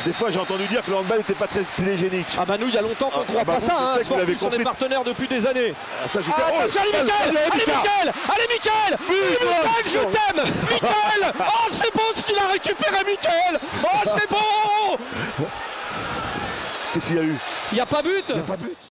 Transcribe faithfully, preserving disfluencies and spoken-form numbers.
Des fois, j'ai entendu dire que le handball n'était pas très télégénique. Ah bah nous, il y a longtemps qu'on Ah, croit ah bah pas vous, ça, je hein. sais que vous l'avez Sportplus, on est compris. partenaire depuis des années. Ah, ça, je Ah, oh, attention, allez, passe, Mickaël! allez, Allez, Mika. Mickaël! Allez, Mickaël! Oui, Oui, toi. Mickaël, je t'aime! Mickaël! Oh, c'est beau ce qu'il a récupéré, Mickaël! Oh, c'est beau! Qu'est-ce qu'il y a eu? Il n'y a pas but! Il n'y a pas but.